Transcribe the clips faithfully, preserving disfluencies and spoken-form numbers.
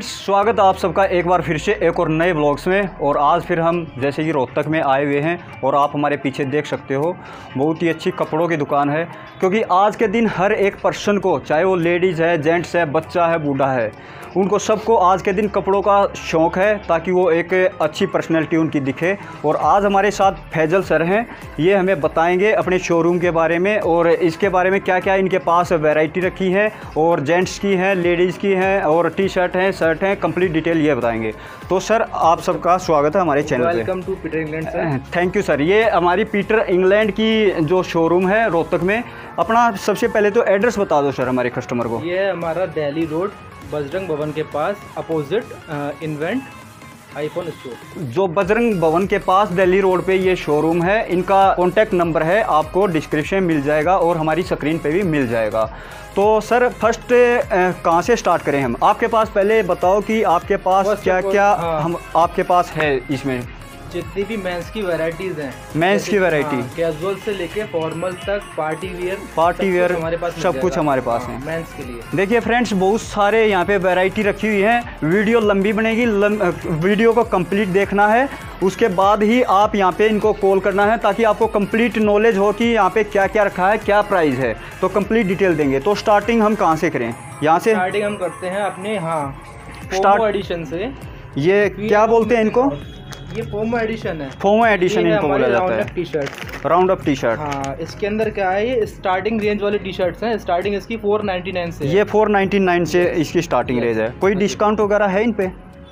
स्वागत आप सबका एक बार फिर से एक और नए व्लॉग्स में। और आज फिर हम जैसे कि रोहतक में आए हुए हैं और आप हमारे पीछे देख सकते हो बहुत ही अच्छी कपड़ों की दुकान है, क्योंकि आज के दिन हर एक पर्सन को, चाहे वो लेडीज़ है, जेंट्स है, बच्चा है, बूढ़ा है, उनको सबको आज के दिन कपड़ों का शौक़ है ताकि वो एक अच्छी पर्सनैलिटी उनकी दिखे। और आज हमारे साथ फैजल सर हैं, ये हमें बताएंगे अपने शोरूम के बारे में और इसके बारे में क्या क्या इनके पास वैरायटी रखी है, और जेंट्स की है, लेडीज़ की है, और टी शर्ट हैं, शर्ट हैं, कंप्लीट डिटेल ये बताएंगे। तो सर आप सबका स्वागत है हमारे चैनल पे। Welcome to Peter England sir. Thank you sir. ये हमारी पीटर इंग्लैंड की जो शोरूम है रोहतक में, अपना सबसे पहले तो एड्रेस बता दो सर हमारे कस्टमर को। ये हमारा दिल्ली रोड बजरंग भवन के पास अपोजिट इन्वेंट आईफोन स्टोर। जो बजरंग भवन के पास दिल्ली रोड पे ये शोरूम है, इनका कॉन्टैक्ट नंबर है आपको डिस्क्रिप्शन मिल जाएगा और हमारी स्क्रीन पे भी मिल जाएगा। तो सर फर्स्ट कहाँ से स्टार्ट करें हम? आपके पास पहले बताओ कि आपके पास क्या क्या हाँ। हम आपके पास है इसमें जितनी भी मेंस की वैरायटीज हैं, मेंस की वैरायटी कैजुअल से लेके फॉर्मल तक, पार्टी वियर पार्टी वियर हमारे पास सब कुछ हमारे पास है मेंस के लिए। देखिए फ्रेंड्स, बहुत सारे यहाँ पे वैरायटी रखी हुई है। वीडियो लंबी बनेगी, वीडियो को कंप्लीट देखना है, उसके बाद ही आप यहाँ पे इनको कॉल करना है ताकि आपको कंप्लीट नॉलेज हो कि यहाँ पे क्या क्या रखा है, क्या प्राइस है, तो कंप्लीट डिटेल देंगे। तो स्टार्टिंग हम कहाँ से करें? यहाँ से स्टार्टिंग हम करते हैं अपने हाँ स्टार्ट एडिशन से। ये क्या बोलते हैं इनको? ये फोमो एडिशन है। फोमो एडिशन इनको बोला जाता है। T shirt, round up T shirt. हाँ, इसके अंदर क्या है, ये स्टार्टिंग रेंज वाली टी शर्ट्स हैं। स्टार्टिंग इसकी फोर नाइन्टी नाइन से। ये फोर नाइन्टी नाइन से इसकी स्टार्टिंग रेंज है। कोई डिस्काउंट वगैरह है इन पे?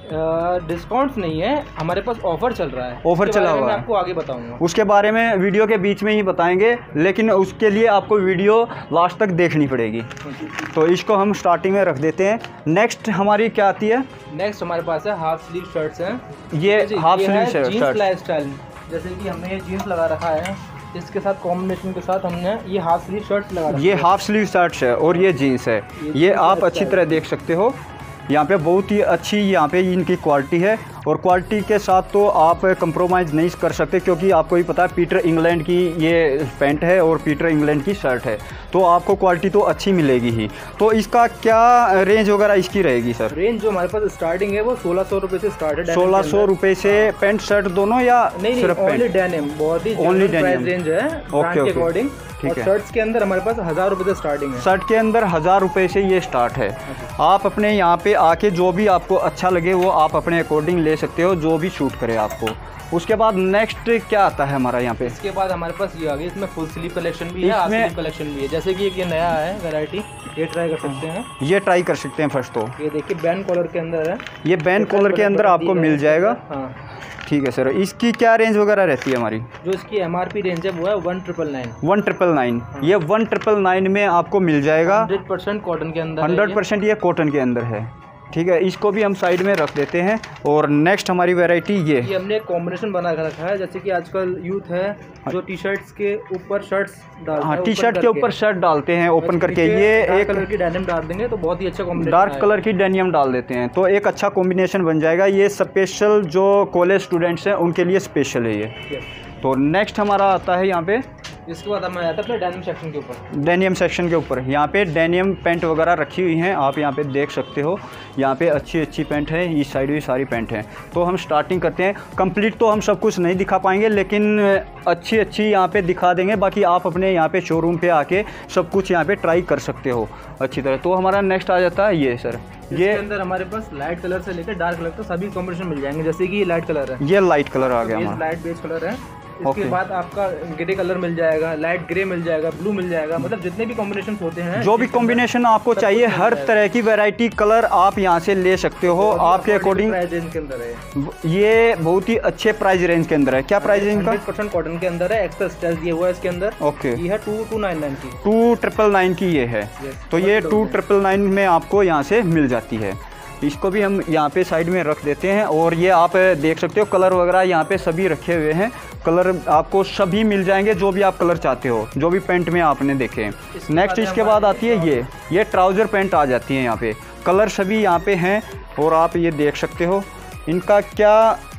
डिस्काउंट नहीं है, हमारे पास ऑफर चल रहा है। ऑफर चला हुआ है, मैं आपको आगे बताऊंगा। उसके बारे में वीडियो के बीच में ही बताएंगे, लेकिन उसके लिए आपको वीडियो लास्ट तक देखनी पड़ेगी। तो इसको हम स्टार्टिंग में रख देते हैं। नेक्स्ट हमारी क्या आती है? नेक्स्ट हमारे पास है हाफ स्लीव शर्ट्स हैं। ये हाफ स्लीव शर्ट स्टाइल, जैसे कि हमने ये जीन्स लगा रखा है, इसके साथ कॉम्बिनेशन के साथ हमने ये हाफ स्लीव शर्ट्स लगा रखा है। ये हाफ स्लीव शर्ट्स है और ये जीन्स है। ये आप अच्छी तरह देख सकते हो। यहाँ पे बहुत ही अच्छी यहाँ पे इनकी क्वालिटी है, और क्वालिटी के साथ तो आप कंप्रोमाइज़ नहीं कर सकते, क्योंकि आपको ही पता है पीटर इंग्लैंड की ये पैंट है और पीटर इंग्लैंड की शर्ट है, तो आपको क्वालिटी तो अच्छी मिलेगी ही। तो इसका क्या रेंज वगैरह इसकी रहेगी सर? रेंज जो हमारे पास स्टार्टिंग है वो सोलह सौ रुपये से स्टार्ट है। सोलह सौ रुपये से पैंट शर्ट दोनों, या नहीं सिर्फ ओनली डेनिम? बहुत ही ओनली डेनिम रेंज है ब्रांड के अकॉर्डिंग। ठीक है। शर्ट्स के अंदर हमारे पास हज़ार रुपये से स्टार्टिंग है। शर्ट के अंदर हज़ार रुपये से ये स्टार्ट है। आप अपने यहाँ पे आके जो भी आपको अच्छा लगे वो आप अपने अकॉर्डिंग ले सकते हो, जो भी शूट करे आपको। उसके बाद नेक्स्ट क्या आता है हमारा यहाँ पे? इसके बाद हमारे पास ये आ गई, इसमें फुल स्लीव कलेक्शन भी है, हाफ स्लीव कलेक्शन भी है। जैसे कि एक ये नया है वैरायटी, ये ट्राई कर सकते हैं। ये ट्राई कर सकते हैं फर्स्ट। तो ये देखिए बैन कॉलर के अंदर है। ये बैन कॉलर के अंदर आपको मिल जाएगा। हाँ ठीक है सर। इसकी क्या रेंज वगैरह रहती है हमारी? जो इसकी एमआरपी रेंज है वो है one triple nine. One triple nine ये वन ट्रिपल नाइन में आपको मिल जाएगा। हंड्रेड परसेंट कॉटन के अंदर। हंड्रेड परसेंट ये कॉटन के अंदर है। ठीक है, इसको भी हम साइड में रख देते हैं। और नेक्स्ट हमारी वैरायटी ये ये हमने एक कॉम्बिनेशन बना कर रखा है। जैसे कि आजकल यूथ है जो टी शर्ट्स के ऊपर शर्ट्स डालते हैं, टी शर्ट के ऊपर शर्ट डालते हैं ओपन करके। ये एक कलर की डेनिम डाल देंगे तो बहुत ही अच्छा कॉम्बिनेशन, डार्क कलर की डेनिम डाल देते हैं तो एक अच्छा कॉम्बिनेशन बन जाएगा। ये स्पेशल जो कॉलेज स्टूडेंट्स हैं उनके लिए स्पेशल है ये। तो नेक्स्ट हमारा आता है यहाँ पे, इसके बाद हमें आता है अपने डेनिम सेक्शन के ऊपर। डेनियम सेक्शन के ऊपर यहाँ पे डेनियम पैंट वगैरह रखी हुई हैं, आप यहाँ पे देख सकते हो। यहाँ पे अच्छी अच्छी पैंट है, इस साइड भी सारी पैंट हैं। तो हम स्टार्टिंग करते हैं। कंप्लीट तो हम सब कुछ नहीं दिखा पाएंगे, लेकिन अच्छी अच्छी यहाँ पे दिखा देंगे। बाकी आप अपने यहाँ पे शोरूम पे आके सब कुछ यहाँ पे ट्राई कर सकते हो अच्छी तरह। तो हमारा नेक्स्ट आ जाता है ये सर। ये अंदर हमारे पास लाइट कलर से लेकर डार्क कलर तक सभी कॉम्बिनेशन मिल जाएंगे। जैसे कि ये लाइट कलर है, ये लाइट कलर आ गया हमारा, लाइट बेस कलर है। इसके okay. बाद आपका ग्रे कलर मिल जाएगा, लाइट ग्रे मिल जाएगा, ब्लू मिल जाएगा। मतलब जितने भी कॉम्बिनेशन होते हैं, जो भी कॉम्बिनेशन आपको चाहिए, हर तरह की वैरायटी कलर आप यहाँ से ले सकते हो आपके अकॉर्डिंग। प्राइस रेंज के अंदर है ये, बहुत ही अच्छे प्राइस रेंज के अंदर है। क्या प्राइस रेंज का? हंड्रेड परसेंट कॉटन के अंदर है। एक्स्ट्रा स्टाइल दिया हुआ है इसके अंदर। ओके, ये है टू टू नाइन नाइन की, टू ट्रिपल नाइन की ये है। तो ये टू ट्रिपल नाइन में आपको यहाँ से मिल जाती है। इसको भी हम यहाँ पे साइड में रख देते हैं। और ये आप देख सकते हो कलर वगैरह यहाँ पे सभी रखे हुए हैं। कलर आपको सभी मिल जाएंगे, जो भी आप कलर चाहते हो, जो भी पैंट में आपने देखे। नेक्स्ट इसके बाद आती है ये ये ट्राउज़र पैंट आ जाती है। यहाँ पे कलर सभी यहाँ पे हैं और आप ये देख सकते हो। इनका क्या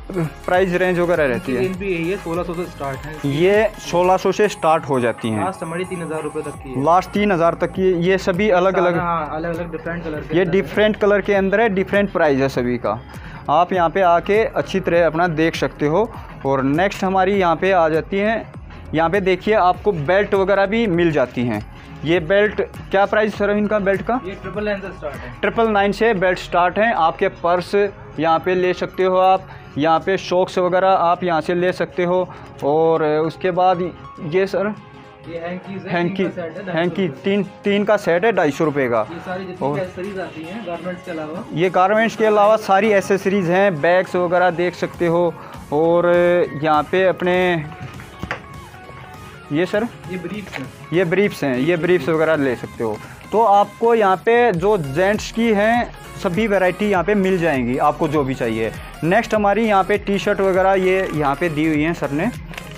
प्राइस रेंज वगैरह रहती है? भी यही है, सोलह सौ से स्टार्ट है। ये सोलह सौ से स्टार्ट हो जाती हैं, लास्ट हमारी तीन हज़ार रुपये तक की है। लास्ट तीन हज़ार तक की। ये सभी अलग अलग अलग अलग डिफरेंट कलर के, ये डिफरेंट कलर के अंदर है, डिफरेंट प्राइस है सभी का। आप यहाँ पे आके अच्छी तरह अपना देख सकते हो। और नेक्स्ट हमारी यहाँ पे आ जाती हैं, यहाँ पे देखिए आपको बेल्ट वगैरह भी मिल जाती हैं। ये बेल्ट क्या प्राइस सर इनका बेल्ट का? ये ट्रिपल नाइन से स्टार्ट है। ट्रिपल नाइन से बेल्ट स्टार्ट हैं। आपके पर्स यहाँ पे ले सकते हो आप, यहाँ पे शॉक्स वगैरह आप यहाँ से ले सकते हो। और उसके बाद ये सर ये हैंकीज है, हैंकी तीन का सेट है, हैंकी तीन तीन का सेट है ढाई सौ रुपये का। ये सारी जितनी एक्सेसरीज आती हैं गारमेंट्स के अलावा, ये गारमेंट्स के अलावा सारी एसेसरीज़ हैं, बैग्स वगैरह देख सकते हो। और यहाँ पे अपने ये सर ये ब्रीफ्स हैं, ये ब्रीफ्स हैं, ये ब्रीफ्स वगैरह ले सकते हो। तो आपको यहाँ पे जो जेंट्स की हैं सभी वैरायटी यहाँ पे मिल जाएंगी, आपको जो भी चाहिए। नेक्स्ट हमारी यहाँ पे टी शर्ट वगैरह ये यहाँ पे दी हुई हैं सर ने,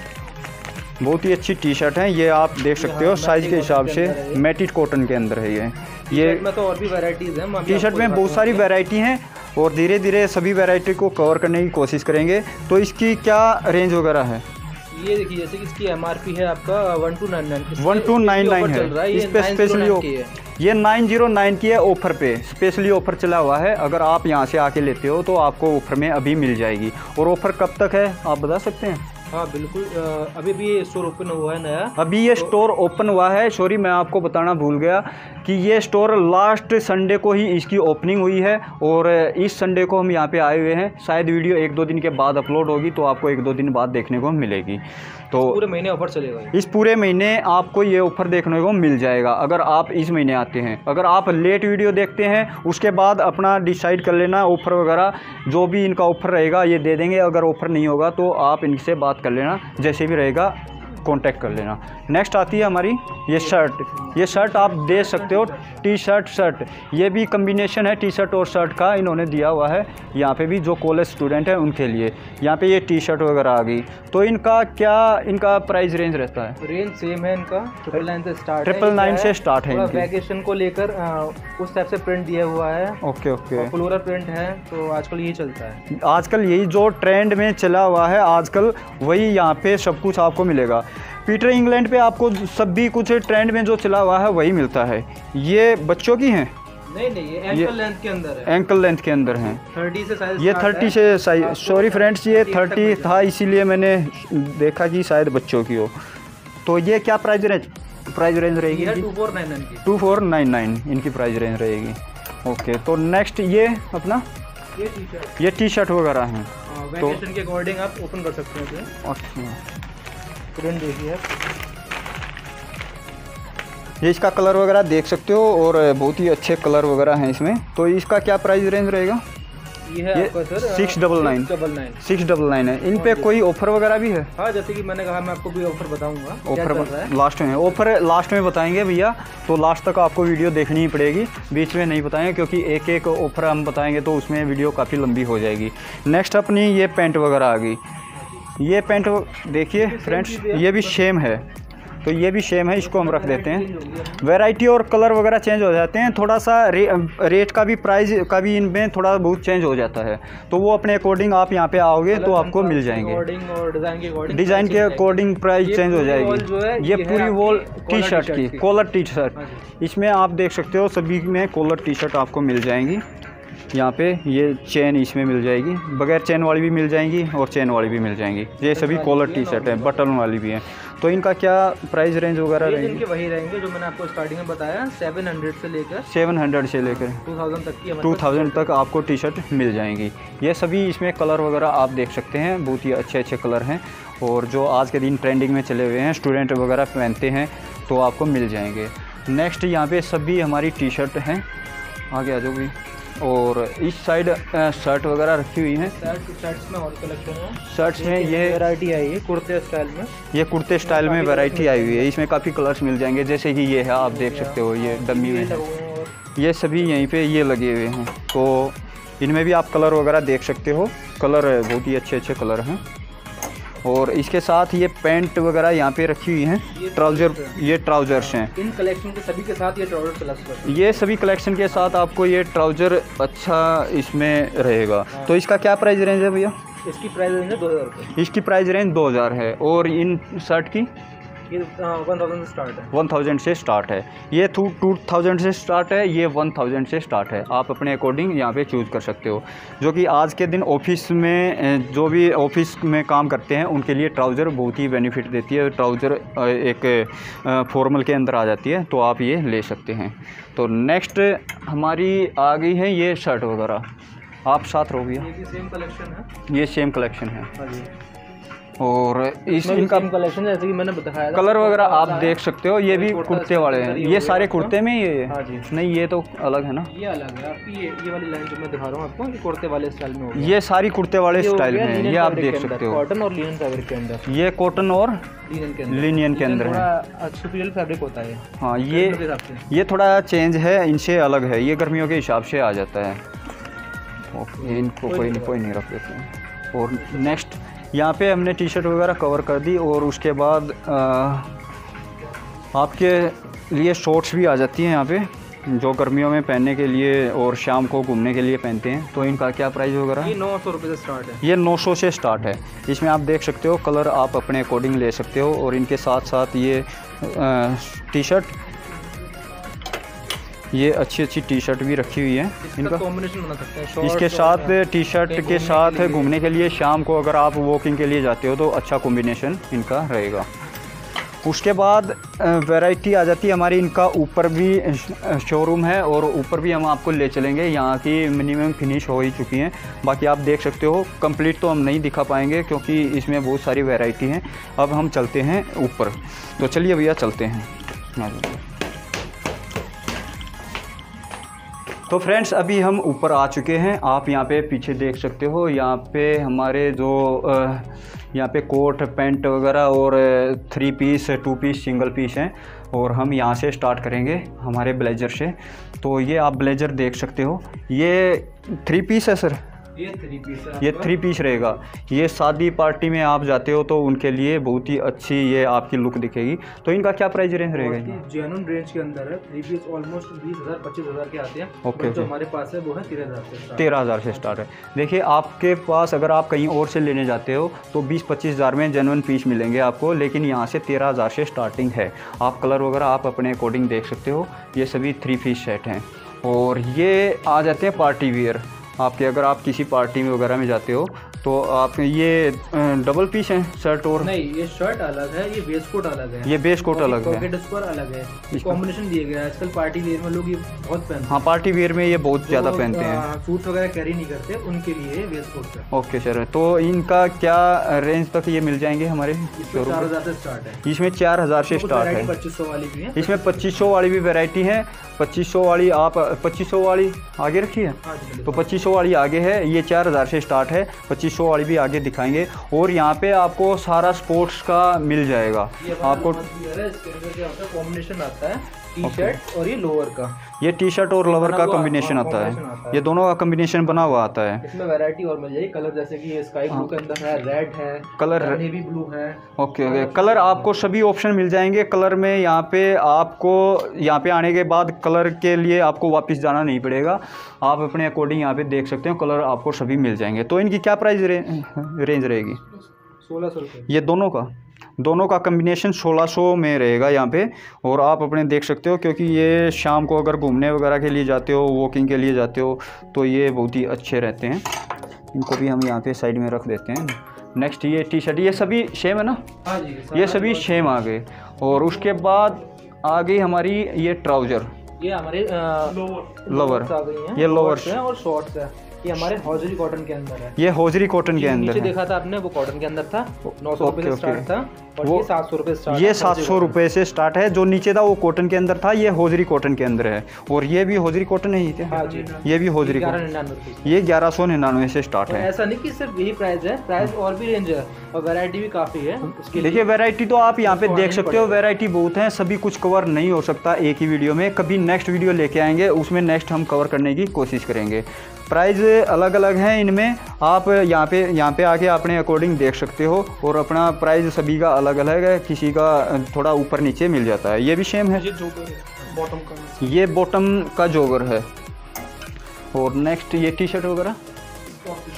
बहुत ही अच्छी टी शर्ट है। ये आप देख सकते हो साइज़ के हिसाब से, मैटिड कॉटन के अंदर है ये। ये में तो और भी वैरायटीज़ हैं, टी शर्ट में बहुत सारी वैरायटी हैं और धीरे धीरे सभी वैरायटी को कवर करने की कोशिश करेंगे। तो इसकी क्या रेंज वगैरह है? ये देखिए, जैसे कि इसकी एमआरपी है आपका one two nine nine one two nine nine है, इस पे स्पेशली ये नाइन जीरो नाइन की है, ऑफ़र पे स्पेशली ऑफ़र चला हुआ है। अगर आप यहाँ से आके लेते हो तो आपको ऑफ़र में अभी मिल जाएगी। और ऑफ़र कब तक है आप बता सकते हैं? हाँ बिल्कुल, अभी भी ये स्टोर ओपन हुआ है नया, अभी ये तो स्टोर ओपन हुआ है। सॉरी मैं आपको बताना भूल गया कि ये स्टोर लास्ट संडे को ही इसकी ओपनिंग हुई है और इस संडे को हम यहाँ पे आए हुए हैं। शायद वीडियो एक दो दिन के बाद अपलोड होगी तो आपको एक दो दिन बाद देखने को मिलेगी। तो पूरे महीने ऑफर चलेगा, इस पूरे महीने आपको ये ऑफ़र देखने को मिल जाएगा अगर आप इस महीने आते हैं। अगर आप लेट वीडियो देखते हैं उसके बाद अपना डिसाइड कर लेना, ऑफ़र वगैरह जो भी इनका ऑफ़र रहेगा ये दे देंगे। अगर ऑफ़र नहीं होगा तो आप इनसे बात कर लेना, जैसे भी रहेगा कांटेक्ट कर लेना। नेक्स्ट आती है हमारी ये शर्ट। ये शर्ट आप देख सकते हो, टी शर्ट शर्ट, ये भी कम्बिनेशन है टी शर्ट और शर्ट का इन्होंने दिया हुआ है। यहाँ पे भी जो कॉलेज स्टूडेंट हैं उनके लिए यहाँ पे ये टी शर्ट वगैरह आ गई। तो इनका क्या इनका प्राइस रेंज रहता है? रेंज सेम है इनका, ट्रिपल नाइन से स्टार्ट है। ट्रिपल नाइन से स्टार्ट है इनकी। वैकेशन को लेकर उस टाइप से प्रिंट दिया हुआ है। ओके ओके, फ्लोरल प्रिंट है, तो आजकल यही चलता है। आजकल यही जो ट्रेंड में चला हुआ है आजकल वही यहाँ पे सब कुछ आपको मिलेगा। पीटर इंग्लैंड पे आपको सब भी कुछ ट्रेंड में जो चला हुआ है वही मिलता है। ये बच्चों की हैं? नहीं नहीं, ये एंकल लेंथ के अंदर है। एंकल लेंथ के अंदर हैं। थर्टी से साइज, ये थर्टी से साइज, सॉरी फ्रेंड्स ये थर्टी था इसीलिए मैंने देखा कि शायद बच्चों की हो। तो ये क्या प्राइस रेंज प्राइस रेंज रहेगी? टू फोर नाइन नाइन की, टू फोर नाइन नाइन इनकी प्राइस रेंज रहेगी। ओके, तो नेक्स्ट ये अपना ये टी शर्ट ये टी शर्ट वगैरह हैं। वैकेशन के अकॉर्डिंग आप ओपन कर सकते हैं। अच्छा, प्रिंट देखिए, ये इसका कलर वगैरह देख सकते हो और बहुत ही अच्छे कलर वगैरह हैं इसमें। तो इसका क्या प्राइस रेंज रहेगा? ये है आपका sir six double nine double nine six double nine है। इन पे कोई ऑफर वगैरह भी है? हाँ, जैसे कि मैंने कहा मैं आपको भी ऑफर बताऊंगा। ऑफर लास्ट में, ऑफर लास्ट में बताएंगे भैया, तो लास्ट तक आपको वीडियो देखनी ही पड़ेगी, बीच में नहीं बताएंगे क्योंकि एक एक ऑफर हम बताएंगे तो उसमें वीडियो काफ़ी लंबी हो जाएगी। नेक्स्ट अपनी ये पैंट वगैरह आ गई। ये पैंट देखिए फ्रेंड्स, ये भी सेम है, तो ये भी सेम है, इसको हम रख देते हैं। वैरायटी और कलर वगैरह चेंज हो जाते हैं, थोड़ा सा रे, रेट का भी प्राइस का भी इनमें थोड़ा बहुत चेंज हो जाता है, तो वो अपने अकॉर्डिंग आप यहाँ पे आओगे तो आपको मिल जाएंगे। डिज़ाइन के अकॉर्डिंग प्राइस चेंज हो जाएगी। ये पूरी वॉल टी शर्ट की कॉलर टी शर्ट, इसमें आप देख सकते हो सभी में कॉलर टी शर्ट आपको मिल जाएंगी। यहाँ पे ये चेन इसमें मिल जाएगी, बगैर चेन वाली भी मिल जाएंगी और चेन वाली भी मिल जाएंगी। ये सभी कॉलर टी शर्ट है, बटन वाली भी हैं। तो इनका क्या प्राइस रेंज वगैरह रहेंगे? इनके वही रहेंगे जो मैंने आपको स्टार्टिंग में बताया, सेवन हंड्रेड से लेकर सेवन हंड्रेड से लेकर टू थाउजेंड तक की टू थाउजेंड तक आपको टी शर्ट मिल जाएंगी। ये सभी इसमें कलर वगैरह आप देख सकते हैं, बहुत ही अच्छे अच्छे कलर हैं और जो आज के दिन ट्रेंडिंग में चले हुए हैं, स्टूडेंट वगैरह पहनते हैं तो आपको मिल जाएंगे। नेक्स्ट यहाँ पे सभी हमारी टी शर्ट हैं, आगे आ जाओ भी। और इस साइड शर्ट वगैरह रखी हुई हैं। शर्ट्स में और कलेक्शन है, शर्ट्स में ये वैरायटी आई है कुर्ते स्टाइल में, ये कुर्ते स्टाइल में वैरायटी आई हुई है। इसमें काफ़ी कलर्स मिल जाएंगे, जैसे कि ये है आप देख सकते हो, ये डमी में है, ये सभी यहीं पे ये लगे हुए हैं। तो इनमें भी आप कलर वगैरह देख सकते हो, कलर बहुत ही अच्छे अच्छे कलर हैं। और इसके साथ ये पैंट वगैरह यहाँ पे रखी हुई हैं, ट्राउज़र, ये ट्राउज़र्स हैं। इन कलेक्शन के सभी के साथ ये ट्राउज़र प्लस, ये सभी कलेक्शन के साथ आपको ये ट्राउज़र अच्छा इसमें रहेगा। तो इसका क्या प्राइस रेंज है भैया? इसकी प्राइस रेंज है दो हज़ार रुपये। इसकी प्राइस रेंज दो हज़ार है। और इन शर्ट की ये वन थाउजेंड से स्टार्ट है। वन थाउजेंड से स्टार्ट है। ये टू टू थाउजेंड से स्टार्ट है, ये वन थाउजेंड से स्टार्ट है। आप अपने अकॉर्डिंग यहाँ पे चूज़ कर सकते हो। जो कि आज के दिन ऑफिस में जो भी ऑफिस में काम करते हैं उनके लिए ट्राउज़र बहुत ही बेनिफिट देती है। ट्राउज़र एक फॉर्मल के अंदर आ जाती है, तो आप ये ले सकते हैं। तो नेक्स्ट हमारी आ गई है ये शर्ट वगैरह, आप साथ रहोगे। ये सेम कलेक्शन है, ये सेम कलेक्शन है। हाँ जी। और इस इनका कलेक्शन जैसे कि मैंने बताया कलर वगैरह आप देख सकते हो। ये भी कुर्ते वाले हैं, ये सारे कुर्ते में ये हाँ जी। नहीं, ये तो अलग है ना, ये अलग है आपकी। ये ये वाली लाइन जो मैं दिखा रहा हूँ आपको, ये कुर्ते वाले स्टाइल में होगा। ये सारी कुर्ते वाले स्टाइल में है, ये आप देख सकते हो। कॉटन और लिनन फैब्रिक के अंदर, ये कॉटन और लिनन के अंदर लिनियन के अंदर है। थोड़ा सुपीरियर फैब्रिक होता है। हाँ, ये ये थोड़ा चेंज है, इनसे अलग है। ये गर्मियों के हिसाब से आ जाता है। ओके, इनको कोई नहीं कोई नहीं रख देते हैं। और नेक्स्ट यहाँ पे हमने टी शर्ट वगैरह कवर कर दी। और उसके बाद आ, आपके लिए शॉर्ट्स भी आ जाती हैं यहाँ पे, जो गर्मियों में पहनने के लिए और शाम को घूमने के लिए पहनते हैं। तो इनका क्या प्राइस वगैरह? ये नौ सौ रुपये से स्टार्ट है। ये नौ सौ से स्टार्ट है। इसमें आप देख सकते हो कलर आप अपने अकॉर्डिंग ले सकते हो। और इनके साथ साथ ये टी शर्ट, ये अच्छी अच्छी टी शर्ट भी रखी हुई है। इनका कॉम्बिनेशन बना सकते हैं। इसके साथ टी शर्ट के साथ घूमने के लिए, शाम को अगर आप वॉकिंग के लिए जाते हो तो अच्छा कॉम्बिनेशन इनका रहेगा। उसके बाद वैरायटी आ जाती है हमारी। इनका ऊपर भी शोरूम है और ऊपर भी हम आपको ले चलेंगे। यहाँ की मिनिमम फिनिश हो ही चुकी हैं, बाकी आप देख सकते हो। कंप्लीट तो हम नहीं दिखा पाएंगे क्योंकि इसमें बहुत सारी वैरायटी हैं। अब हम चलते हैं ऊपर, तो चलिए भैया चलते हैं। तो फ्रेंड्स अभी हम ऊपर आ चुके हैं। आप यहाँ पे पीछे देख सकते हो, यहाँ पे हमारे जो यहाँ पे कोट पैंट वगैरह और three piece two piece single piece हैं। और हम यहाँ से स्टार्ट करेंगे हमारे ब्लेज़र से। तो ये आप ब्लेज़र देख सकते हो, ये थ्री पीस है सर। ये थ्री पीस है, ये थ्री पीस रहेगा। ये शादी पार्टी में आप जाते हो तो उनके लिए बहुत ही अच्छी ये आपकी लुक दिखेगी। तो इनका क्या प्राइस रेंज रहेगा? जेन्युइन रेंज के अंदर है। थ्री पीस ऑलमोस्ट बीस हज़ार पच्चीस हज़ार के आते हैं। ओके, जो हमारे पास है वो है तेरह हज़ार से तेरह हज़ार से स्टार्ट है। देखिए आपके पास अगर आप कहीं और से लेने जाते हो तो बीस पच्चीस हज़ार में जेन्युइन पीस मिलेंगे आपको, लेकिन यहाँ से तेरह हज़ार से स्टार्टिंग है। आप कलर वगैरह आप अपने अकॉर्डिंग देख सकते हो। ये सभी थ्री पीस सेट हैं। और ये आ जाते हैं पार्टी वियर आपके। अगर आप किसी पार्टी में वगैरह में जाते हो तो आप ये डबल पीस हैं शर्ट। और नहीं, ये शर्ट अलग है, ये वेस्ट कोट अलग है। ये वेस्ट कोट अलग है, पॉकेट स्क्वायर अलग है। कॉम्बिनेशन दिए गए हैं। आजकल पार्टी वेयर में लोग ये बहुत पहनते हैं। हाँ, पार्टी वेयर में ये बहुत ज़्यादा पहनते हैं। सूट वगैरह कैरी नहीं करते, उनके लिए वेस्ट कोट है। ओके सर, तो इनका क्या रेंज तक ये मिल जाएंगे हमारे शोरूम? चार हज़ार से स्टार्ट है। इसमें चार हज़ार से स्टार्ट है। पच्चीस सौ वाली भी है। इसमें पच्चीस सौ वाली भी वैरायटी है। पच्चीस सौ वाली आप पच्चीस सौ वाली आगे रखी है, तो पच्चीस सौ वाली आगे है। ये चार हज़ार से स्टार्ट है, पच्चीस सौ वाली भी आगे दिखाएंगे। और यहाँ पे आपको सारा स्पोर्ट्स का मिल जाएगा आपको। कॉम्बिनेशन आता है टी शर्ट और ये लोअर का। ये टी शर्ट और लोअर का कॉम्बिनेशन आता है। ये दोनों का कॉम्बिनेशन बना हुआ आता है। इसमें वैरायटी और मिल जाएगी। कलर जैसे कि ये स्काई ब्लू के अंदर है, रेड है, कलर नेवी ब्लू है। ओके ओके, कलर आपको सभी ऑप्शन मिल जाएंगे। कलर में यहाँ पे आपको यहाँ पे आने के बाद कलर के लिए आपको वापस जाना नहीं पड़ेगा। आप अपने अकॉर्डिंग यहाँ पे देख सकते हो, कलर आपको सभी मिल जाएंगे। तो इनकी क्या प्राइस रे, रेंज रहेगी? सोलह सौ रुपये। ये दोनों का दोनों का कम्बिनेशन सोलह सौ में रहेगा यहाँ पे। और आप अपने देख सकते हो, क्योंकि ये शाम को अगर घूमने वगैरह के लिए जाते हो, वॉकिंग के लिए जाते हो, तो ये बहुत ही अच्छे रहते हैं। इनको भी हम यहाँ पे साइड में रख देते हैं। नेक्स्ट ये टी शर्ट, ये सभी सेम है ना? हाँ जी, ये सभी सेम आ गए। और उसके बाद आ गई हमारी ये ट्राउज़र, ये हमारे लोवर, ये लोवर्स हैं और शॉर्ट्स है। ये हमारे हौजरी कॉटन के अंदर है। ये हौजरी कॉटन के अंदर नीचे देखा था आपने, वो कॉटन के अंदर था। नौ सौ रुपये से स्टार्ट था। और वो ये सात सौ रुपये स्टार्ट। ये सात सौ रुपये से स्टार्ट है। जो नीचे था वो कॉटन के अंदर था, ये हौजरी कॉटन के अंदर है। और ये भी हौजरी कॉटन है क्या? हाँ जी, ये भी हौजरी कॉटन, ये ग्यारह सौ निन्यानवे से स्टार्ट है। ऐसा नहीं कि सिर्फ यही प्राइस है, प्राइस और भी रेंज है और वैरायटी भी काफ़ी है। देखिए वैरायटी तो आप यहाँ पे देख सकते हो, वैरायटी बहुत है। सभी कुछ कवर नहीं हो सकता एक ही वीडियो में। कभी नेक्स्ट वीडियो लेके आएंगे, उसमें नेक्स्ट हम कवर करने की कोशिश करेंगे। प्राइस अलग अलग हैं इनमें। आप यहाँ पे यहाँ पे आके अपने अकॉर्डिंग देख सकते हो। और अपना प्राइस सभी का अलग अलग है, किसी का थोड़ा ऊपर नीचे मिल जाता है। ये भी सेम है, ये जोगर है बॉटम का, ये बॉटम का जोगर है। और नेक्स्ट ये टी शर्ट वगैरह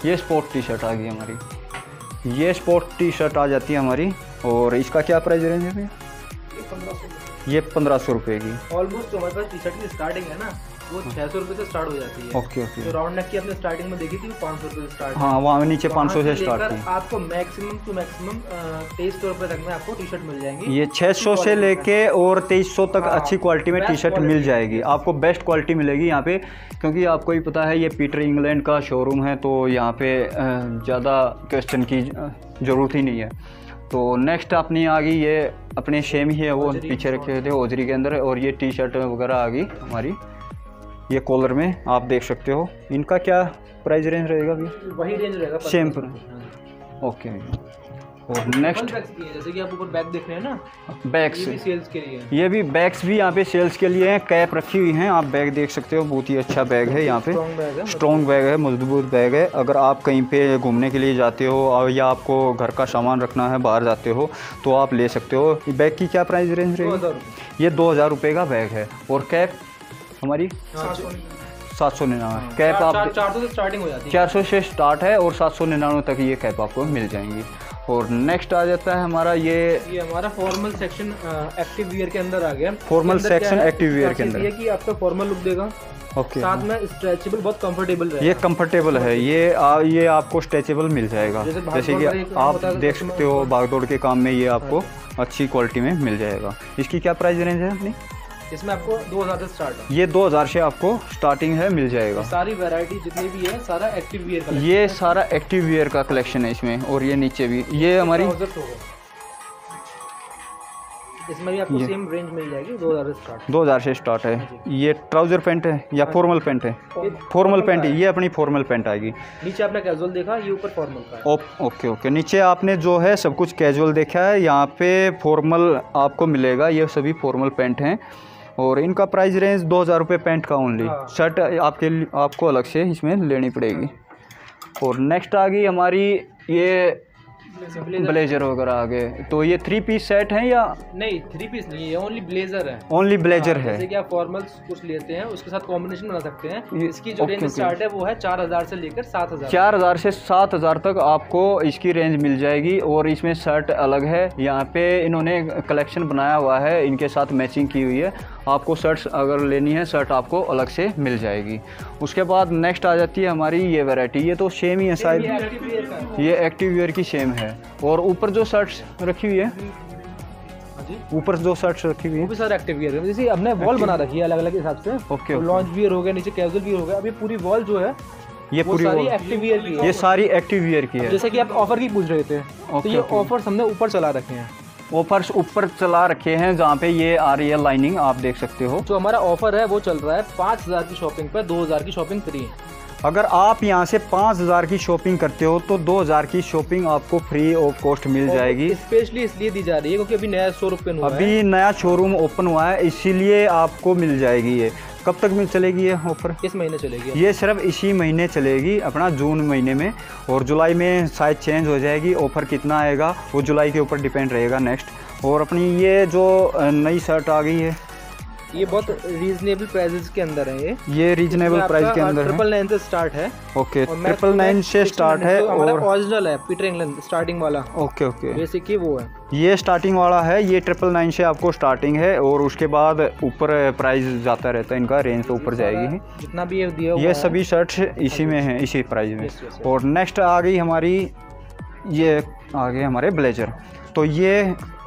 ये स्पोर्ट टी शर्ट आ गई हमारी, ये स्पोर्ट टी शर्ट आ जाती है हमारी। और इसका क्या प्राइस रेंज है भैया? ये पंद्रह सौ रुपये की। ऑलमोस्ट जो हमारे पास टी शर्ट की स्टार्टिंग है ना वो छः सौ रुपये से स्टार्ट हो जाती है। Okay okay. जो राउंड नेक की आपने स्टार्टिंग में देखी थी वो पाँच सौ रुपये से स्टार्ट। हाँ, वहाँ नीचे पाँच सौ से स्टार्ट थी। आपको मैक्सिमम टू मैक्सिमम तेईस सौ रुपये तक में आपको टी शर्ट मिल जाएंगी। ये छः सौ से लेके और तेईस सौ तक अच्छी क्वालिटी में टी शर्ट मिल जाएगी आपको, बेस्ट क्वालिटी मिलेगी यहाँ पे। क्योंकि आपको ही पता है ये पीटर इंग्लैंड का शोरूम है, तो यहाँ पे ज़्यादा क्वेश्चन की ज़रूरत ही नहीं है। तो नेक्स्ट अपनी आ गई ये अपने सेम ही है, वो पीछे रखे थे ओजरी के अंदर। और ये टी शर्ट वगैरह आ गई हमारी, ये कॉलर में आप देख सकते हो। इनका क्या प्राइस रेंज रहेगा अभी? वही रेंज रहेगा सेम पर। ओके। और नेक्स्ट जैसे कि आप ऊपर बैग देख रहे हैं ना, बैग्स ये भी सेल्स के लिए, ये भी बैग्स भी यहाँ पे सेल्स के लिए हैं। कैप रखी हुई हैं, आप बैग देख सकते हो, बहुत ही अच्छा बैग है यहाँ पे। स्ट्रॉन्ग बैग है, मजबूत बैग है। अगर आप कहीं पे घूमने के लिए जाते हो और या आपको घर का सामान रखना है, बाहर जाते हो, तो आप ले सकते हो। बैग की क्या प्राइस रेंज रहेगी? ये दो हज़ार रुपये का बैग है। और कैप हमारी सात सौ निन्यानवे कैप आप चार सौ से स्टार्टिंग हो जाती है, चार सौ से स्टार्ट है और सात सौ निन्यानवे तक ये कैप आपको मिल जाएंगी। और नेक्स्ट आ जाता है हमारा ये ये हमारा फॉर्मल सेक्शन एक्टिव वियर के अंदर आ गया। फॉर्मल सेक्शन एक्टिव वियर के अंदर ये कि आपका फॉर्मल लुक देगा। ओके। साथ में स्ट्रेचेबल, बहुत कंफर्टेबल रहेगा। ये कंफर्टेबल है, ये आ, ये आपको स्ट्रेचेबल मिल जाएगा। जैसे जैसे कि आप देख सकते हो भागदौड़ के काम में ये आपको अच्छी क्वालिटी में मिल जाएगा। इसकी क्या प्राइस रेंज है अपनी? इसमें आपको दो हज़ार से स्टार्ट है। ये दो हज़ार से आपको स्टार्टिंग है, मिल जाएगा। सारी वैरायटी जितनी भी है सारा एक्टिव वियर का, ये सारा एक्टिव वियर का कलेक्शन है इसमें। और ये नीचे भी ये हमारी, इसमें भी आपको सेम रेंज मिल जाएगी, दो हज़ार से स्टार्ट। दो हज़ार से स्टार्ट है। ये ट्राउजर पैंट है या फॉर्मल पैंट है? फॉर्मल पैंट है, ये अपनी फॉर्मल पैंट आएगी। नीचे आपने कैजुअल देखा, ये ऊपर फॉर्मल का है। Oh, okay okay. नीचे आपने जो है सब कुछ कैजुअल देखा है, यहाँ पे फॉर्मल आपको मिलेगा। ये सभी फॉर्मल पैंट हैं और इनका प्राइस रेंज दो हज़ार रुपये पैंट का ओनली। शर्ट आपके आपको अलग से इसमें लेनी पड़ेगी। और नेक्स्ट आ गई हमारी ये ब्लेजर वगैरह आ गए। तो ये थ्री पीस सेट है या नहीं? थ्री पीस नहीं, ये ओनली ब्लेजर है। ओनली ब्लेजर है। जैसे कि आप फॉर्मल्स कुछ लेते हैं उसके साथ कॉम्बिनेशन बना सकते हैं। इसकी जो रेंज स्टार्ट है वो है चार हज़ार से लेकर सात हज़ार चार हज़ार से सात हज़ार तक आपको इसकी रेंज मिल जाएगी। और इसमें शर्ट अलग है, यहाँ पे इन्होंने कलेक्शन बनाया हुआ है, इनके साथ मैचिंग की हुई है। आपको शर्ट्स अगर लेनी है, शर्ट आपको अलग से मिल जाएगी। उसके बाद नेक्स्ट आ जाती है हमारी ये वैरायटी। ये तो सेम ही है शायद, ये एक्टिव वियर की सेम है। और ऊपर जो शर्ट्स रखी हुई है, ऊपर जो शर्ट्स रखी हुई है वो भी सारे एक्टिव वियर है। जैसे हमने वॉल बना रखी है अलग अलग हिसाब से। ओके। लॉन्च वियर हो गया, नीचे कैजुअल वियर हो गया। अभी पूरी वॉल जो है ये पूरी सारी एक्टिव वियर की है। ये सारी एक्टिव वियर की है। जैसे कि आप ऑफर की पूछ रहे थे, तो ये ऑफर्स हमने ऊपर चला रखे हैं। ऑफर्स ऊपर चला रखे हैं जहाँ पे ये आ रही है लाइनिंग, आप देख सकते हो। जो हमारा ऑफर है वो चल रहा है पाँच हज़ार की शॉपिंग पर दो हज़ार की शॉपिंग फ्री है। अगर आप यहाँ से पाँच हज़ार की शॉपिंग करते हो तो दो हज़ार की शॉपिंग आपको फ्री ऑफ कॉस्ट मिल जाएगी। स्पेशली इसलिए दी जा रही है क्योंकि अभी नया शोरूम ओपन हुआ है। अभी नया शोरूम ओपन हुआ है, इसीलिए आपको मिल जाएगी। ये कब तक मिल चलेगी ये ऑफर? इस महीने चलेगी। ये सिर्फ इसी महीने चलेगी, अपना जून महीने में। और जुलाई में शायद चेंज हो जाएगी। ऑफर कितना आएगा वो जुलाई के ऊपर डिपेंड रहेगा नेक्स्ट। और अपनी ये जो नई शर्ट आ गई है, ये बहुत रीजनेबल प्राइसेस के अंदर है। ये ये रीजनेबल प्राइस के अंदर है। ट्रिपल नाइन से स्टार्ट है। ओके, ट्रिपल नाइन से स्टार्ट है। और ओरिजिनल है पीटर इंग्लैंड स्टार्टिंग वाला। ओके ओके, बेसिक ही वो है। ये स्टार्टिंग वाला है, ये ट्रिपल नाइन से आपको स्टार्टिंग है। और उसके बाद ऊपर प्राइस जाता रहता है, इनका रेंज तो ऊपर जाएगी। जितना भी ये दिया ये सभी शर्ट्स इसी में हैं, इसी प्राइस में। और नेक्स्ट आ गई हमारी, ये आ गए हमारे ब्लेजर। तो ये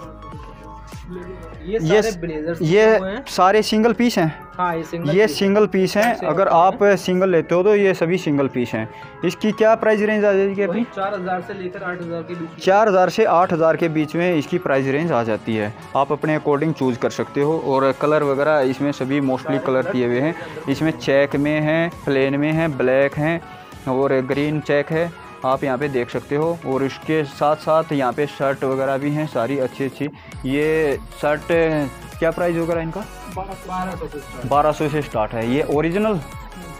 ये ये सारे ब्लेजर्स ये सारे सिंगल पीस हैं। हाँ, ये सिंगल ये सिंगल पीस हैं। अगर आप सिंगल लेते हो तो ये सभी सिंगल पीस हैं। इसकी क्या प्राइस रेंज आ जाएगी अपनी? चार हज़ार से लेकर आठ हज़ार के बीच। चार हज़ार से आठ हज़ार के बीच में इसकी प्राइस रेंज आ जाती है। आप अपने अकॉर्डिंग चूज़ कर सकते हो। और कलर वगैरह इसमें सभी मोस्टली कलर किए हुए हैं। इसमें चेक में हैं, प्लेन में हैं, ब्लैक हैं और ग्रीन चेक है, आप यहाँ पे देख सकते हो। और इसके साथ साथ यहाँ पे शर्ट वगैरह भी हैं, सारी अच्छी अच्छी। ये शर्ट क्या प्राइस वगैरह इनका? बारह सौ से स्टार्ट बारह सौ से स्टार्ट है। ये ओरिजिनल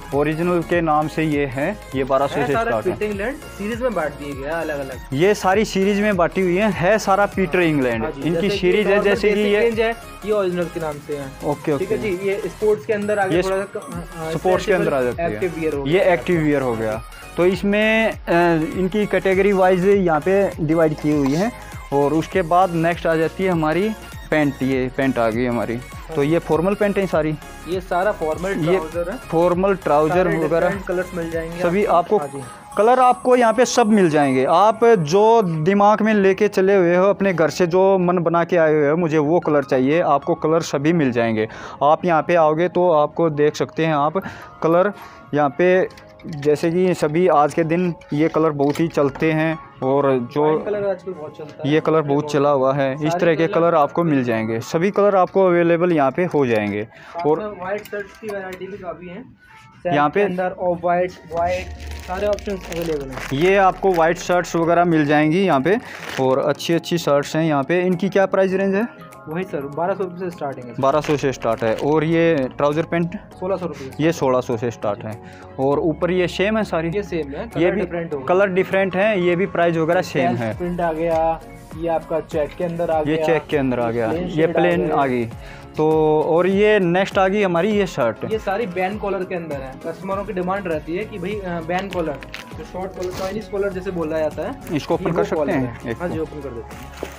ओरिजिनल के नाम से ये है। ये बारह सौ से स्टार्ट है। पीटर इंग्लैंड सीरीज में बांट दिए गया अलग अलग। ये सारी सीरीज में बांटी हुई है है सारा पीटर इंग्लैंड। इनकी सीरीज है जैसे कि ये ये ओरिजिनल के नाम से है। ओके ओके ठीक है जी। ये स्पोर्ट्स के अंदर आ गया, थोड़ा सा स्पोर्ट्स के अंदर आ जाती है। ये एक्टिव वियर हो गया। तो इसमें इनकी कैटेगरी वाइज यहाँ पे डिवाइड की हुई है। और उसके बाद नेक्स्ट आ जाती है हमारी पैंट। ये पैंट आ गई हमारी। तो ये फॉर्मल पैंट है सारी। ये सारा फॉर्मल ट्राउजर है। फॉर्मल ट्राउजर वगैरह कलर्स मिल जाएंगे सभी आपको। कलर आपको यहाँ पे सब मिल जाएंगे। आप जो दिमाग में लेके चले हुए हो अपने घर से, जो मन बना के आए हुए हो मुझे वो कलर चाहिए, आपको कलर सभी मिल जाएंगे। आप यहाँ पे आओगे तो आपको देख सकते हैं आप कलर यहाँ पे, जैसे कि सभी आज के दिन ये कलर बहुत ही चलते हैं। और जो कलर आजकल बहुत चलता है, ये कलर बहुत चला हुआ है। इस तरह के कलर आपको मिल जाएंगे। सभी कलर आपको अवेलेबल यहाँ पे हो जाएंगे। और वाइट शर्ट्स की वैरायटी भी काफ़ी है यहाँ पे अंदर। ऑफ वाइट वाइट सारे ऑप्शंस अवेलेबल हैं। ये आपको वाइट शर्ट्स वगैरह मिल जाएंगी यहाँ पे। और अच्छी अच्छी शर्ट्स हैं यहाँ पे। इनकी क्या प्राइस रेंज है? वही सर बारह सौ रुपये से स्टार्टिंग है। बारह सौ से स्टार्ट है। और ये ट्राउज़र पैंट सोलह सौ रुपये, ये सोलह सौ से स्टार्ट है। और ऊपर ये सेम है सारी? ये सेम है। ये भी कलर डिफरेंट है। ये भी प्राइस वगैरह सेम है। प्रिंट आ गया, ये आपका चेक के अंदर आ गया, ये चेक के अंदर आ गया, ये प्लेन आ गई। तो और ये नेक्स्ट आ गई हमारी ये शर्ट। ये सारी बैन कॉलर के अंदर है। कस्टमरों की डिमांड रहती है कि भाई बैन कॉलर, जो शॉर्ट कॉलर, चाइनीज कॉलर जैसे बोला जाता है। इसको ओपन कर सकते हैं? हाँ जी ओपन कर देते हैं।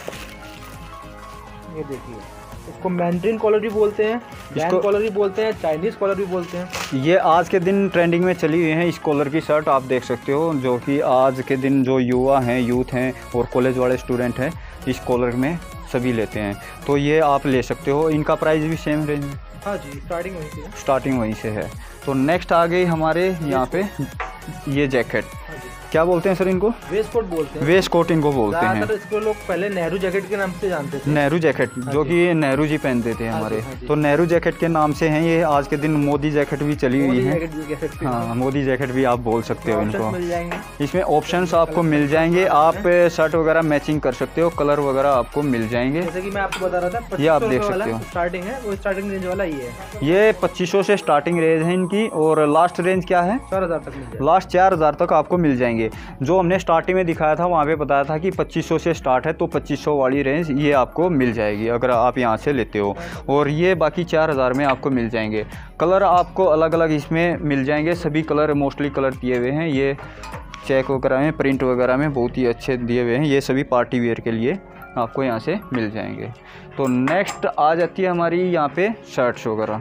ये देखिए, इसको मैंड्रिन कॉलर भी बोलते हैं, बैन कॉलर भी बोलते हैं, चाइनीज कॉलर भी बोलते हैं। ये आज के दिन ट्रेंडिंग में चली हुई है इस कॉलर की शर्ट। आप देख सकते हो जो कि आज के दिन जो युवा हैं, यूथ हैं और कॉलेज वाले स्टूडेंट हैं इस कॉलर में सभी लेते हैं। तो ये आप ले सकते हो। इनका प्राइस भी सेम रेंज में? हाँ जी, स्टार्टिंग वहीं से है। स्टार्टिंग वहीं से है। तो नेक्स्ट आ गई हमारे यहाँ पे ये जैकेट। क्या बोलते हैं सर इनको? वेस्ट कोट बोलते हैं। वेस्ट कोट इनको बोलते हैं। इसको लोग पहले नेहरू जैकेट के नाम से जानते थे। नेहरू जैकेट, जो कि नेहरू जी पहनते थे हमारे। तो नेहरू जैकेट के नाम से हैं ये। आज के दिन मोदी जैकेट भी चली हुई है। हाँ, मोदी जैकेट भी आप बोल सकते हो इनको। इसमें ऑप्शंस आपको मिल जाएंगे। आप शर्ट वगैरह मैचिंग कर सकते हो, कलर वगैरह आपको मिल जाएंगे। जैसे कि मैं आपको बता रहा था, ये आप देख सकते हो स्टार्टिंग है, वो स्टार्टिंग रेंज वाला ये है। ये पच्चीस सौ से स्टार्टिंग रेंज है इनकी। और लास्ट रेंज क्या है? चार हज़ार तक मिल जाएगा। लास्ट चार हज़ार तक आपको मिल जाएंगे। जो हमने स्टार्टिंग में दिखाया था वहाँ पे बताया था कि पच्चीस सौ से स्टार्ट है। तो पच्चीस सौ वाली रेंज ये आपको मिल जाएगी अगर आप यहाँ से लेते हो। और ये बाकी चार हज़ार में आपको मिल जाएंगे। कलर आपको अलग अलग इसमें मिल जाएंगे। सभी कलर मोस्टली कलर दिए हुए हैं। ये चेक वगैरह में, प्रिंट वगैरह में बहुत ही अच्छे दिए हुए हैं। ये सभी पार्टी वेयर के लिए आपको यहाँ से मिल जाएंगे। तो नेक्स्ट आ जाती है हमारी यहाँ पे शर्ट्स वगैरह।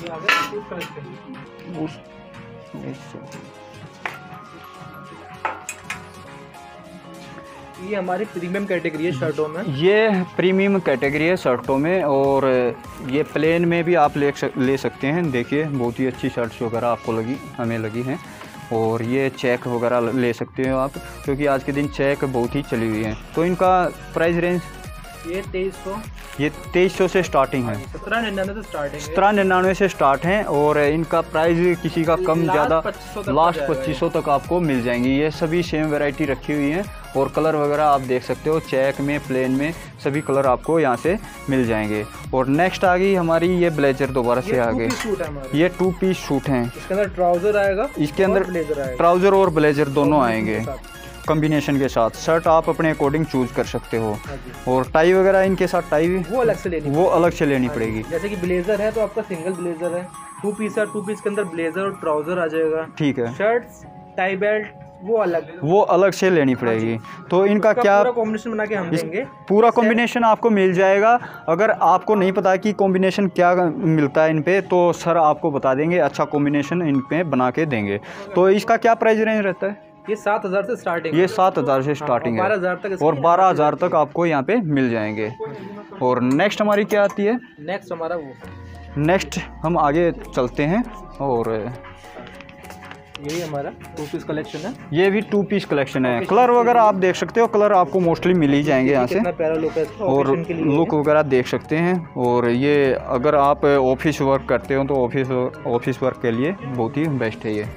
ये हमारी प्रीमियम कैटेगरी है शर्टों में। ये प्रीमियम कैटेगरी है शर्टों में। और ये प्लेन में भी आप ले सक, ले सकते हैं। देखिए बहुत ही अच्छी शर्ट्स वगैरह आपको लगी, हमें लगी हैं। और ये चेक वगैरह ले सकते हो आप, क्योंकि आज के दिन चेक बहुत ही चली हुई हैं। तो इनका प्राइस रेंज ये तेईस सौ ये तेईस सौ से स्टार्टिंग है। सत्रह निन्यानवे से स्टार्टिंग है। सत्रह निन्यानवे से स्टार्ट हैं। और इनका प्राइस किसी का कम ज़्यादा लास्ट पच्चीस सौ तक आपको मिल जाएंगी। ये सभी सेम वैरायटी रखी हुई हैं। और कलर वगैरह आप देख सकते हो, चेक में, प्लेन में, सभी कलर आपको यहाँ से मिल जाएंगे। और नेक्स्ट आ गई हमारी ये ब्लेजर दोबारा से आ गए। ये टू पीस सूट हैं। इसके अंदर ट्राउजर आएगा, इसके अंदर ट्राउजर और ब्लेजर दोनों आएंगे कॉम्बिनेशन के साथ। शर्ट आप अपने अकॉर्डिंग चूज कर सकते हो। और टाई वगैरह इनके साथ टाई वो अलग से लेनी वो अलग से लेनी पड़ेगी। जैसे कि ब्लेजर है तो आपका सिंगल ब्लेजर है, टू पीस है, टू पीस के अंदर ब्लेजर और ट्राउजर आ जाएगा। ठीक है। शर्ट्स, टाई बेल्ट वो अलग वो अलग से लेनी पड़ेगी। तो इनका क्या पूरा कॉम्बिनेशन बना के हम देंगे। पूरा कॉम्बिनेशन आपको मिल जाएगा। अगर आपको नहीं पता कि कॉम्बिनेशन क्या मिलता है इन पे, तो सर आपको बता देंगे, अच्छा कॉम्बिनेशन इन पे बना के देंगे। तो इसका क्या प्राइस रेंज रहता है? ये सात हज़ार से स्टार्टिंग ये सात हज़ार से स्टार्टिंग है। बारह हज़ार तक और बारह हज़ार तक आपको यहाँ पे मिल जाएंगे। और नेक्स्ट हमारी क्या आती है? नेक्स्ट हमारा वो नेक्स्ट हम आगे चलते हैं। और यही हमारा टू पीस कलेक्शन है। ये भी टू पीस कलेक्शन है। कलर वगैरह आप देख सकते हो, कलर आपको मोस्टली मिल ही जाएंगे यहाँ से। प्यारा लुक है इसका, और लुक वगैरह देख सकते हैं। और ये अगर आप ऑफिस वर्क करते हो तो ऑफिस ऑफिस वर्क के लिए बहुत ही बेस्ट है ये।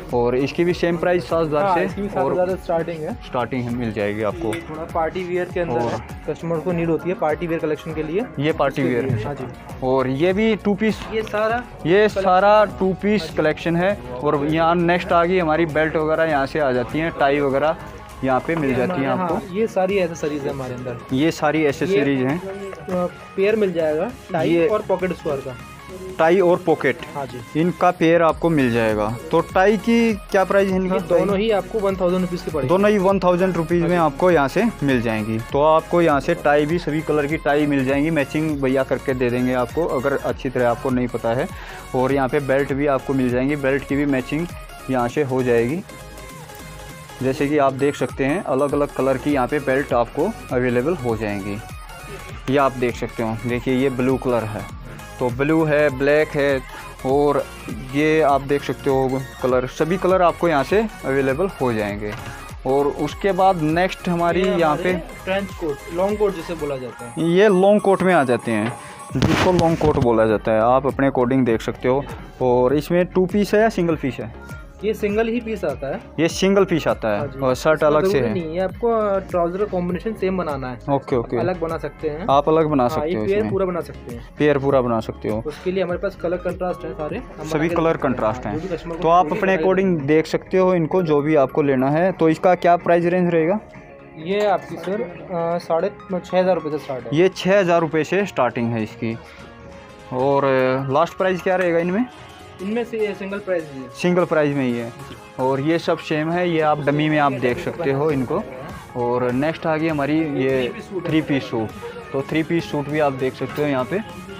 और इसकी भी सेम प्राइस सात हज़ार से और और स्टार्टिंग है स्टार्टिंग है मिल जाएगी आपको। ये थोड़ा पार्टी वियर के अंदर है, कस्टमर को नीड होती है पार्टी वियर कलेक्शन के लिए। ये पार्टी वियर है। हाँ जी। और ये भी टू पीस, ये सारा ये सारा टू पीस कलेक्शन है। और यहाँ नेक्स्ट आ गई हमारी बेल्ट वगैरह, यहाँ से आ जाती हैं, टाई वगैरह यहाँ पे मिल जाती हैं आपको। हाँ, ये सारी एसेसरीज है हमारे अंदर, ये सारी एसेसरीज हैं। पेयर मिल जाएगा टाई और पॉकेट स्क्वायर का, टाई और पॉकेट, हाँ जी, इनका पेयर आपको मिल जाएगा। तो टाई की क्या प्राइस है इनका? दोनों ही आपको वन थाउजेंड रुपीज़ की पड़ेगी। दोनों ही वन थाउजेंड रुपीज़ में आपको यहाँ से मिल जाएंगी। तो आपको यहाँ से टाई भी सभी कलर की टाई मिल जाएंगी, मैचिंग भैया करके दे देंगे आपको अगर अच्छी तरह आपको नहीं पता है। और यहाँ पे बेल्ट भी आपको मिल जाएंगी, बेल्ट की भी मैचिंग यहाँ से हो जाएगी। जैसे कि आप देख सकते हैं अलग अलग कलर की यहाँ पे बेल्ट आपको अवेलेबल हो जाएंगी। ये आप देख सकते हो, देखिए ये ब्लू कलर है, तो ब्लू है, ब्लैक है, और ये आप देख सकते हो कलर, सभी कलर आपको यहाँ से अवेलेबल हो जाएंगे। और उसके बाद नेक्स्ट हमारी यहाँ पे ट्रेंच कोट, लॉन्ग कोट जिसे बोला जाता है, ये लॉन्ग कोट में आ जाते हैं, जिसको लॉन्ग कोट बोला जाता है। आप अपने अकॉर्डिंग देख सकते हो। और इसमें टू पीस है या सिंगल पीस है? ये सिंगल ही पीस आता है, ये सिंगल पीस आता है और शर्ट अलग से है। नहीं है, आपको ट्राउजर कॉम्बिनेशन सेम बनाना है। ओके ओके, अलग बना सकते हैं आप, अलग बना सकते हो, पेयर पूरा बना सकते हैं, पेयर पूरा बना सकते हो। उसके लिए हमारे पास कलर कंट्रास्ट है, सारे सभी कलर कंट्रास्ट हैं, तो आप अपने अकॉर्डिंग देख सकते हो इनको, जो भी आपको लेना है। तो इसका क्या प्राइस रेंज रहेगा? ये आपकी सर साढ़े छः हज़ार रुपये से स्टार्ट है। ये छः हज़ार रुपये से स्टार्टिंग है इसकी। और लास्ट प्राइस क्या रहेगा इनमें? इनमें से ये सिंगल प्राइस है, सिंगल प्राइस में ही है। और ये सब सेम है, ये आप डमी में आप देख सकते हो इनको। और नेक्स्ट आ गई हमारी ये थ्री पीस सूट, तो थ्री पीस सूट भी आप देख सकते हो यहाँ पे।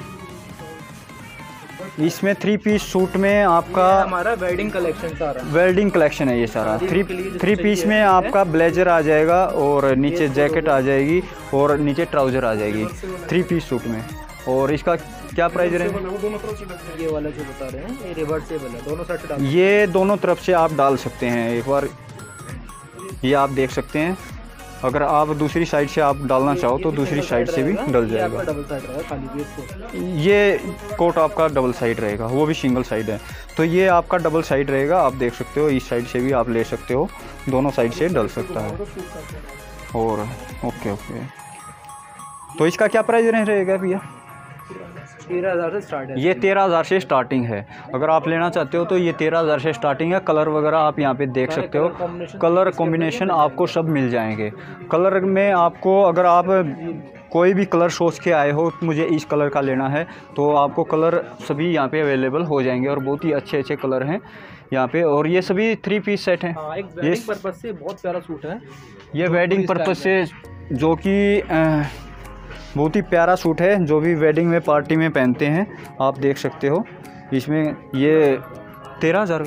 इसमें थ्री पीस सूट में आपका हमारा वेडिंग कलेक्शन सारा, वेल्डिंग कलेक्शन है ये सारा। थ्री थ्री पीस में आपका ब्लेजर आ जाएगा और नीचे जैकेट आ जाएगी और नीचे ट्राउज़र आ जाएगी थ्री पीस सूट में। और इसका क्या प्राइस है? ये वाला जो बता रहे हैं ये रिवर्सेबल है, दोनों साइड डाल, ये दोनों तरफ से आप डाल सकते हैं। एक बार ये आप देख सकते हैं, अगर आप दूसरी साइड से आप डालना चाहो तो दूसरी साइड से भी डल जाएगा। डबल साइड रहेगा खाली इसको, ये कोट आपका डबल साइड रहेगा, वो भी सिंगल साइड है, तो ये आपका डबल साइड रहेगा। आप देख सकते हो इस साइड से भी आप ले सकते हो, दोनों साइड से डल सकता है। और ओके ओके, तो इसका क्या प्राइस रहेगा भैया? तेरह हज़ार से स्टार्ट है। ये तेरह हज़ार से स्टार्टिंग है, अगर आप लेना चाहते हो तो ये तेरह हज़ार से स्टार्टिंग है। कलर वगैरह आप यहाँ पे देख सकते हो, कलर कॉम्बिनेशन आपको सब मिल जाएंगे। कलर में आपको अगर आप कोई भी कलर सोच के आए हो मुझे इस कलर का लेना है, तो आपको कलर सभी यहाँ पे अवेलेबल हो जाएंगे। और बहुत ही अच्छे अच्छे कलर हैं यहाँ पे। और ये सभी थ्री पीस सेट हैं। हाँ, एक वेडिंग पर्पज से बहुत प्यारा सूट है ये, वेडिंग पर्पज से, जो कि बहुत ही प्यारा सूट है, जो भी वेडिंग में पार्टी में पहनते हैं। आप देख सकते हो इसमें ये तेरह हज़ार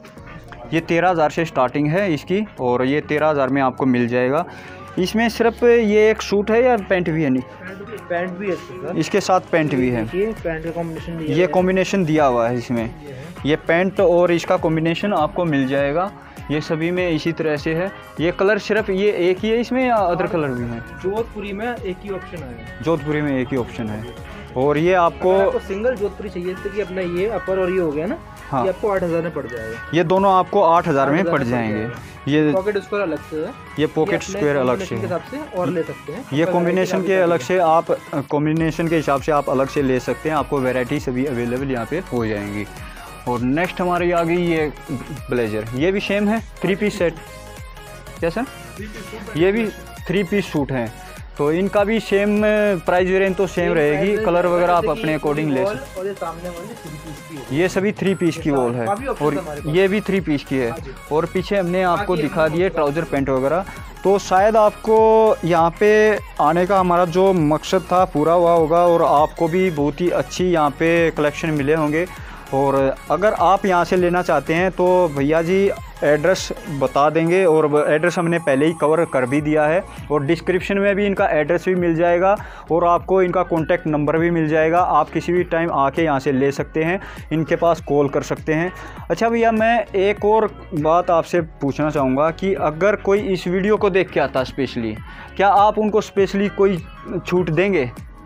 ये तेरह हज़ार से स्टार्टिंग है इसकी। और ये तेरह हज़ार में आपको मिल जाएगा। इसमें सिर्फ ये एक सूट है या पैंट भी है? नहीं, पैंट भी है इसके साथ, पैंट भी है। ये पैंट का कॉम्बिनेशन, ये कॉम्बिनेशन दिया हुआ है इसमें, ये पैंट और इसका कॉम्बिनेशन आपको मिल जाएगा। ये सभी में इसी तरह से है। ये कलर सिर्फ ये एक ही है इसमें या अदर कलर भी हैं? जोधपुरी में एक ही ऑप्शन है, जोधपुरी में एक ही ऑप्शन है। और ये आपको, आपको सिंगल जोधपुरी चाहिए तो कि अपना ये अपर और ये हो गया ना, हाँ, ये आपको आठ हज़ार में पड़ जाएगा। ये दोनों आपको आठ हज़ार में पड़ जाएंगे। ये पॉकेट स्क्वायर अलग से है, ये पॉकेट स्क्वायर अलग से के हिसाब से और ले सकते हैं। ये कॉम्बिनेशन के अलग से आप कॉम्बिनेशन के हिसाब से आप अलग से ले सकते हैं। आपको वैरायटी सभी अवेलेबल यहाँ पे हो जाएंगी। और नेक्स्ट हमारी आ गई ये ब्लेजर, ये भी सेम है, थ्री पीस सेट। कैसा? ये भी थ्री पीस सूट हैं, तो इनका भी सेम प्राइस रेंज तो सेम रहेगी। कलर वगैरह आप अपने अकॉर्डिंग ले सकते। और ये सामने वाली थ्री पीस की है, ये सभी थ्री पीस की वॉल है और ये भी थ्री पीस की है। और पीछे हमने आपको दिखा दिए ट्राउज़र पैंट वगैरह। तो शायद आपको यहाँ पे आने का हमारा जो मकसद था पूरा हुआ होगा और आपको भी बहुत ही अच्छी यहाँ पे कलेक्शन मिले होंगे। और अगर आप यहाँ से लेना चाहते हैं तो भैया जी एड्रेस बता देंगे, और एड्रेस हमने पहले ही कवर कर भी दिया है। और डिस्क्रिप्शन में भी इनका एड्रेस भी मिल जाएगा और आपको इनका कॉन्टैक्ट नंबर भी मिल जाएगा। आप किसी भी टाइम आके यहाँ से ले सकते हैं, इनके पास कॉल कर सकते हैं। अच्छा भैया, मैं एक और बात आपसे पूछना चाहूँगा कि अगर कोई इस वीडियो को देख के आता स्पेशली, क्या आप उनको स्पेशली कोई छूट देंगे?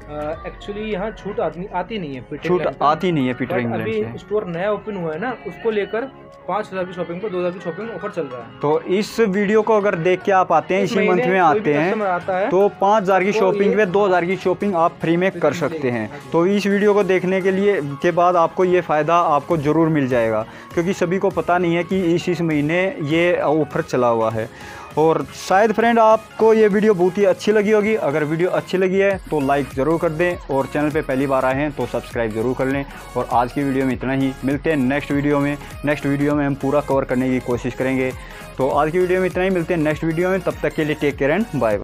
एक्चुअली यहाँ छूट आती आती नहीं है, पीटर छूट इंग्लैंड पे। आती नहीं है पीटर बट इंग्लैंड अभी से। स्टोर नया ओपन हुआ है ना, उसको लेकर पाँच हज़ार की शॉपिंग पर दो हज़ार की शॉपिंग ऑफर चल रहा है। तो इस वीडियो को अगर देख के आप आते हैं, इस इसी मंथ महीने में कोई भी आते हैं, कस्टमर आता है तो पाँच हज़ार की तो शॉपिंग ये- में दो हज़ार की शॉपिंग आप फ्री में कर सकते हैं। हाँ जी। तो इस वीडियो को देखने के लिए के बाद आपको ये फ़ायदा आपको ज़रूर मिल जाएगा, क्योंकि सभी को पता नहीं है कि इस इस महीने ये ऑफ़र चला हुआ है। और शायद फ्रेंड आपको ये वीडियो बहुत ही अच्छी लगी होगी। अगर वीडियो अच्छी लगी है तो लाइक ज़रूर कर दें, और चैनल पे पहली बार आए हैं तो सब्सक्राइब ज़रूर कर लें। और आज की वीडियो में इतना ही, मिलते हैं नेक्स्ट वीडियो में। नेक्स्ट वीडियो में हम पूरा कवर करने की कोशिश करेंगे। तो आज की वीडियो में इतना ही, मिलते हैं नेक्स्ट वीडियो में। तब तक के लिए टेक केयर एंड बाय।